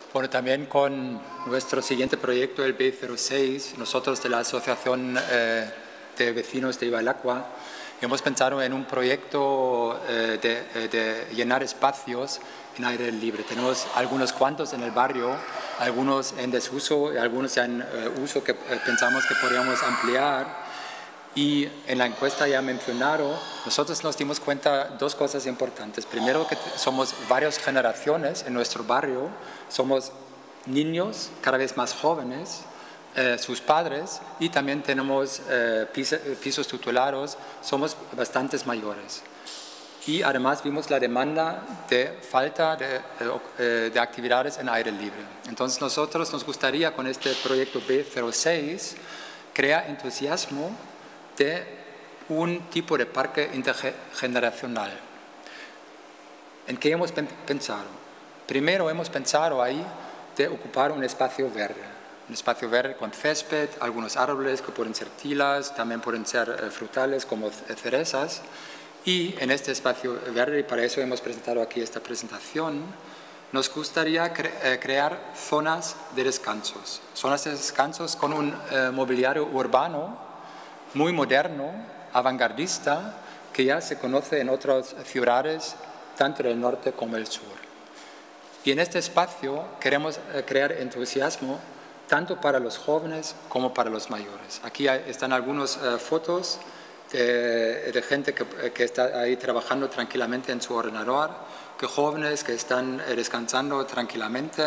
Bueno, también con nuestro siguiente proyecto, el B06, nosotros de la Asociación de Vecinos de Ibailaqua hemos pensado en un proyecto de llenar espacios en aire libre. Tenemos algunos cuantos en el barrio, algunos en desuso y algunos en uso que pensamos que podríamos ampliar. Y en la encuesta ya mencionaron, nosotros nos dimos cuenta dos cosas importantes. Primero, que somos varias generaciones en nuestro barrio, somos niños cada vez más jóvenes, sus padres, y también tenemos pisos tutelados, somos bastantes mayores. Y además vimos la demanda de falta de actividades en aire libre. Entonces nosotros nos gustaría con este proyecto B06 crear entusiasmo de un tipo de parque intergeneracional. ¿En qué hemos pensado? Primero hemos pensado ahí de ocupar un espacio verde con césped, algunos árboles que pueden ser tilas, también pueden ser frutales como cerezas. Y en este espacio verde, y para eso hemos presentado aquí esta presentación, nos gustaría crear zonas de descansos con un mobiliario urbano muy moderno, vanguardista, que ya se conoce en otras ciudades, tanto del norte como del sur. Y en este espacio queremos crear entusiasmo tanto para los jóvenes como para los mayores. Aquí están algunas fotos de gente que está ahí trabajando tranquilamente en su ordenador, que jóvenes que están descansando tranquilamente,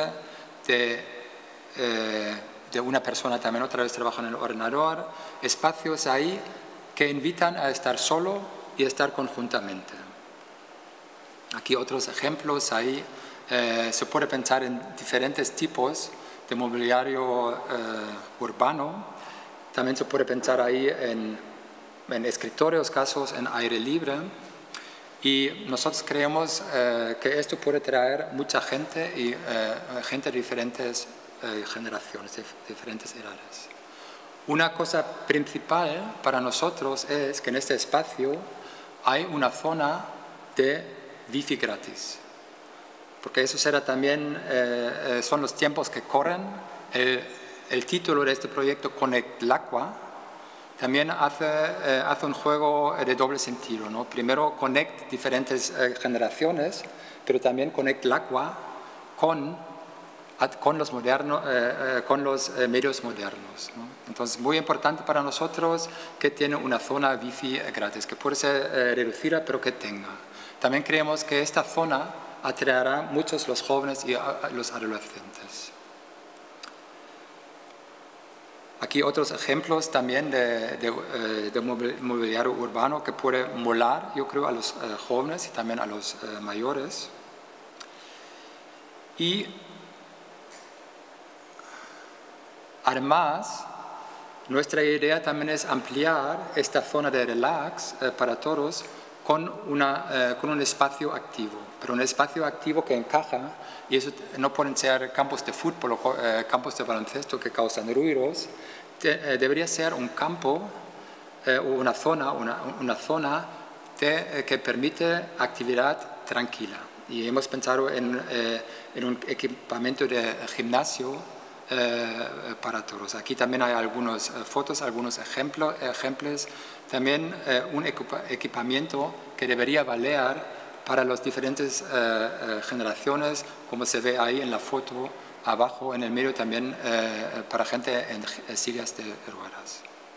de una persona también otra vez trabaja en el ordenador, espacios ahí que invitan a estar solo y estar conjuntamente. Aquí otros ejemplos, ahí se puede pensar en diferentes tipos de mobiliario urbano, también se puede pensar ahí en escritorios, casos en aire libre, y nosotros creemos que esto puede traer mucha gente y gente de diferentes generaciones, de diferentes edades. Una cosa principal para nosotros es que en este espacio hay una zona de wifi gratis, porque eso será también, son los tiempos que corren. El título de este proyecto, Connect Laqua, también hace un juego de doble sentido, ¿no? Primero, connect diferentes generaciones, pero también Connect Laqua con los medios modernos, ¿no? Entonces, muy importante para nosotros que tiene una zona wifi gratis, que puede ser reducida, pero que tenga. También creemos que esta zona atraerá muchos los jóvenes y los adolescentes. Aquí otros ejemplos también de mobiliario urbano que puede molar, yo creo, a los jóvenes y también a los mayores. Y además, nuestra idea también es ampliar esta zona de relax para todos con un espacio activo, pero un espacio activo que encaja, y eso no pueden ser campos de fútbol o campos de baloncesto que causan ruidos. Debería ser un campo o una zona que permite actividad tranquila. Y hemos pensado en un equipamiento de gimnasio para todos. Aquí también hay algunas fotos, algunos ejemplos. También un equipamiento que debería valer para las diferentes generaciones, como se ve ahí en la foto abajo, en el medio también para gente en sillas de ruedas.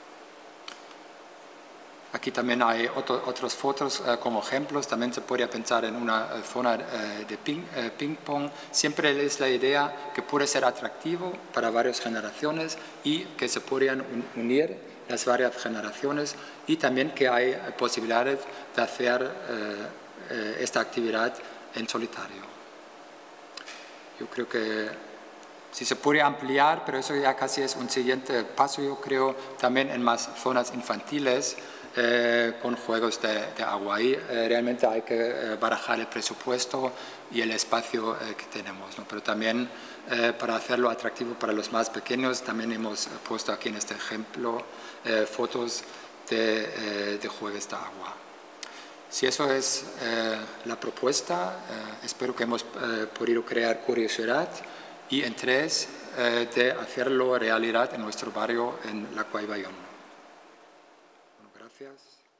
Aquí también hay otras fotos como ejemplos. También se podría pensar en una zona de ping-pong. Siempre es la idea que puede ser atractivo para varias generaciones y que se podrían unir las varias generaciones, y también que hay posibilidades de hacer esta actividad en solitario. Yo creo que si se puede ampliar, pero eso ya casi es un siguiente paso, yo creo, también en más zonas infantiles, con juegos de agua. Ahí realmente hay que barajar el presupuesto y el espacio que tenemos, ¿no? Pero también para hacerlo atractivo para los más pequeños, también hemos puesto aquí en este ejemplo fotos de juegos de agua. Si eso es la propuesta, espero que hemos podido crear curiosidad y en 3, de hacerlo realidad en nuestro barrio en Lacua y Bayón. Bueno, gracias.